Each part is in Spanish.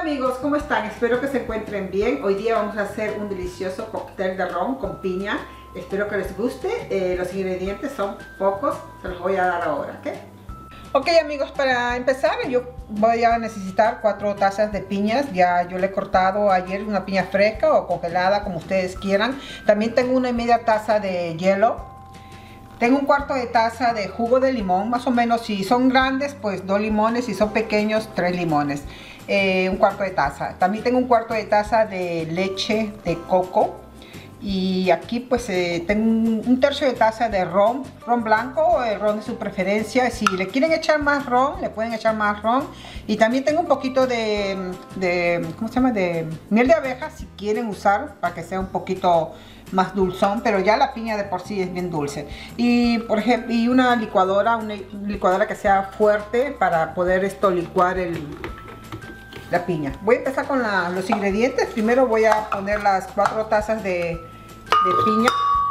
Amigos, ¿cómo están? Espero que se encuentren bien. Hoy día vamos a hacer un delicioso cóctel de ron con piña. Espero que les guste. Los ingredientes son pocos, se los voy a dar ahora, ¿ok? Ok amigos, para empezar yo voy a necesitar 4 tazas de piñas. Ya yo le he cortado ayer una piña fresca o congelada, como ustedes quieran. También tengo 1,5 taza de hielo. Tengo 1/4 de taza de jugo de limón, más o menos. Si son grandes, pues 2 limones, si son pequeños, 3 limones. 1/4 de taza. También tengo 1/4 de taza de leche de coco. Y aquí pues tengo 1/3 de taza de ron blanco o el ron de su preferencia. Si le quieren echar más ron, le pueden echar más ron. Y también tengo un poquito ¿cómo se llama? De miel de abeja, si quieren usar, para que sea un poquito más dulzón, pero ya la piña de por sí es bien dulce. Y por ejemplo, y una licuadora que sea fuerte para poder licuar la piña. Voy a empezar con los ingredientes. Primero voy a poner las 4 tazas de piña.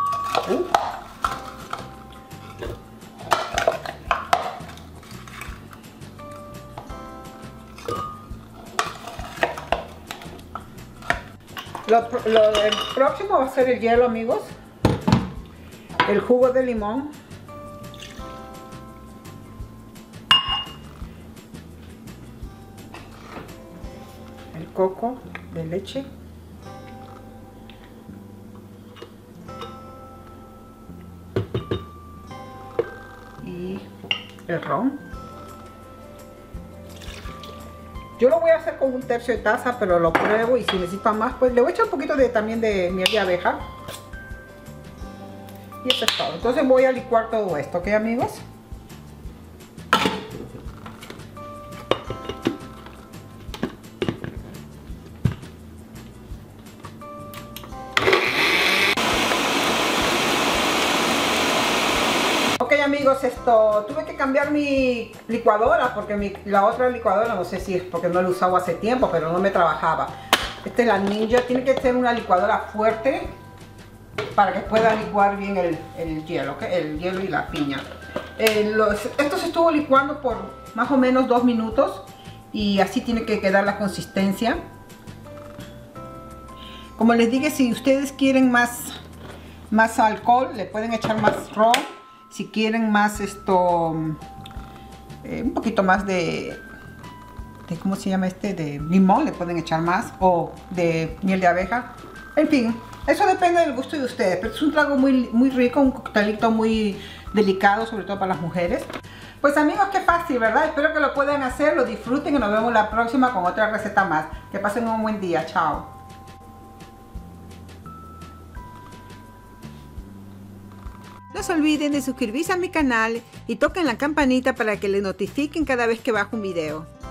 El próximo va a ser el hielo, amigos. El jugo de limón. El coco de leche. Y el ron. Yo lo voy a hacer con 1/3 de taza, pero lo pruebo y si necesito más, pues le voy a echar un poquito también de miel de abeja. Y eso es todo. Entonces voy a licuar todo esto, ¿ok amigos? Ok amigos, tuve que cambiar mi licuadora porque la otra licuadora, no sé si es porque no la usaba hace tiempo, pero no me trabajaba. Esta es la Ninja, tiene que ser una licuadora fuerte para que pueda licuar bien el hielo, ¿okay? El hielo y la piña. Esto se estuvo licuando por más o menos 2 minutos y así tiene que quedar la consistencia. Como les dije, si ustedes quieren más alcohol, le pueden echar más ron. Si quieren más un poquito más ¿cómo se llama de limón, le pueden echar más, o de miel de abeja. En fin, eso depende del gusto de ustedes, pero es un trago muy, muy rico, un coctelito muy delicado, sobre todo para las mujeres. Pues amigos, qué fácil, ¿verdad? Espero que lo puedan hacer, lo disfruten y nos vemos la próxima con otra receta más. Que pasen un buen día, chao. No se olviden de suscribirse a mi canal y toquen la campanita para que les notifiquen cada vez que bajo un video.